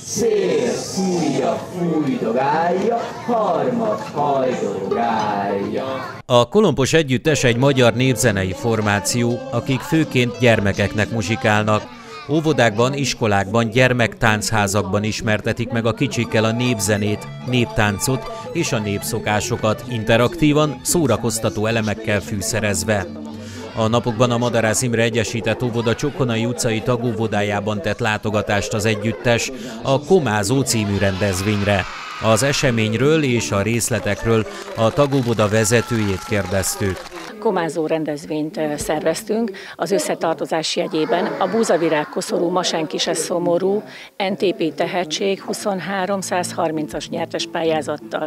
Szél, fújja, fújdogálja, harmad hajdogálja. A Kolompos Együttes egy magyar népzenei formáció, akik főként gyermekeknek muzsikálnak. Óvodákban, iskolákban, gyermektáncházakban ismertetik meg a kicsikkel a népzenét, néptáncot és a népszokásokat, interaktívan, szórakoztató elemekkel fűszerezve. A napokban a Madarász Imre Egyesített Óvoda Csokonai utcai tagóvodájában tett látogatást az együttes a Komázó című rendezvényre. Az eseményről és a részletekről a tagóvoda vezetőjét kérdeztük. Komázó rendezvényt szerveztünk az összetartozás jegyében. A Búzavirág koszorú Masánkise szomorú NTP tehetség 2330-as nyertes pályázattal.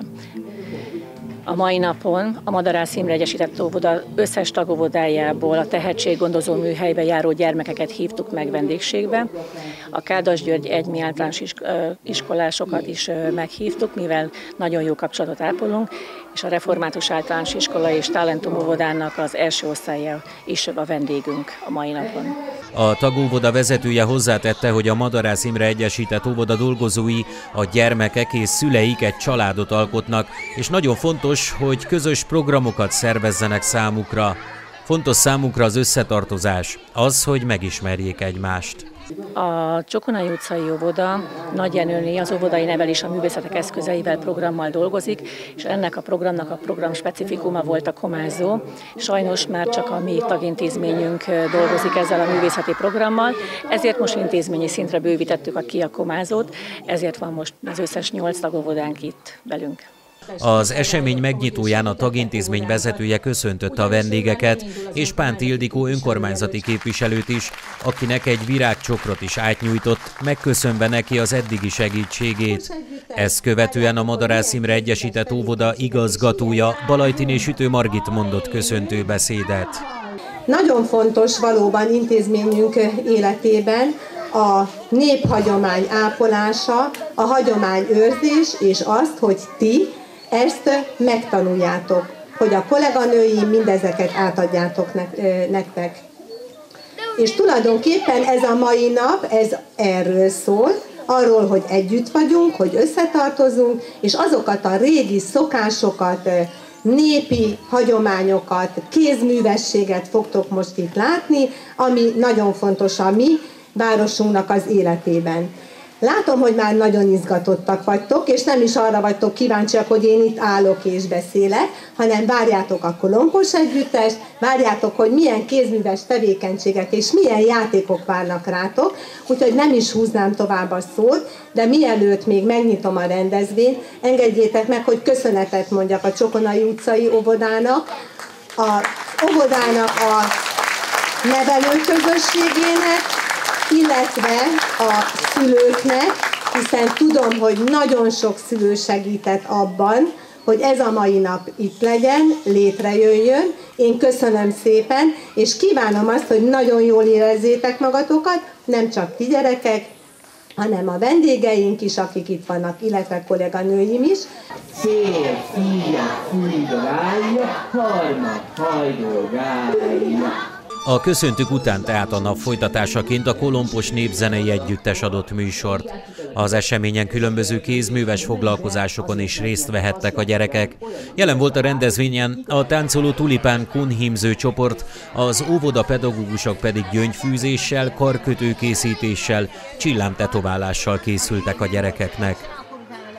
A mai napon a Madarász Imre Egyesített Óvoda összes tagóvodájából a tehetséggondozó műhelybe járó gyermekeket hívtuk meg vendégségbe. A Kádas-György egymi általános iskolásokat is meghívtuk, mivel nagyon jó kapcsolatot ápolunk, és a Református Általános Iskola és Talentum óvodának az első osztálya is a vendégünk a mai napon. A tagóvoda vezetője hozzátette, hogy a Madarász Imre Egyesített Óvoda dolgozói, a gyermekek és szüleik egy családot alkotnak, és nagyon fontos, hogy közös programokat szervezzenek számukra. Fontos számukra az összetartozás, az, hogy megismerjék egymást. A Csokonai utcai óvoda Nagy Jenőné, az óvodai nevelés a művészetek eszközeivel programmal dolgozik, és ennek a programnak a program specifikuma volt a Komázó. Sajnos már csak a mi tagintézményünk dolgozik ezzel a művészeti programmal, ezért most intézményi szintre bővítettük ki a Komázót, ezért van most az összes 8 tagóvodánk itt velünk. Az esemény megnyitóján a tagintézmény vezetője köszöntötte a vendégeket, és Pánti Ildikó önkormányzati képviselőt is, akinek egy virágcsokrot is átnyújtott, megköszönve neki az eddigi segítségét. Ezt követően a Madarász Imre Egyesített Óvoda igazgatója, Balajtiné Sütő Margit mondott köszöntő beszédet. Nagyon fontos valóban intézményünk életében a néphagyomány ápolása, a hagyományőrzés, és azt, hogy ti ezt megtanuljátok, hogy a kolléganői mindezeket átadjátok nektek. És tulajdonképpen ez a mai nap, ez erről szól, arról, hogy együtt vagyunk, hogy összetartozunk, és azokat a régi szokásokat, népi hagyományokat, kézművességet fogtok most itt látni, ami nagyon fontos a mi városunknak az életében. Látom, hogy már nagyon izgatottak vagytok, és nem is arra vagytok kíváncsiak, hogy én itt állok és beszélek, hanem várjátok a Kolompos Együttest, várjátok, hogy milyen kézműves tevékenységek és milyen játékok várnak rátok, úgyhogy nem is húznám tovább a szót, de mielőtt még megnyitom a rendezvényt, engedjétek meg, hogy köszönetet mondjak a Csokonai utcai óvodának, az óvodának a nevelőközösségének, illetve a szülőknek, hiszen tudom, hogy nagyon sok szülő segített abban, hogy ez a mai nap itt legyen, létrejöjjön. Én köszönöm szépen, és kívánom azt, hogy nagyon jól érezzétek magatokat, nem csak ti gyerekek, hanem a vendégeink is, akik itt vannak, illetve kolléganőim is. Szél, fújja, fújdogálja, harmad hajdogálja. A köszöntők után tehát a nap folytatásaként a Kolompos Népzenei Együttes adott műsort. Az eseményen különböző kézműves foglalkozásokon is részt vehettek a gyerekek. Jelen volt a rendezvényen a táncoló tulipán kunhímző csoport, az óvoda pedagógusok pedig gyöngyfűzéssel, karkötőkészítéssel, csillámtetoválással készültek a gyerekeknek.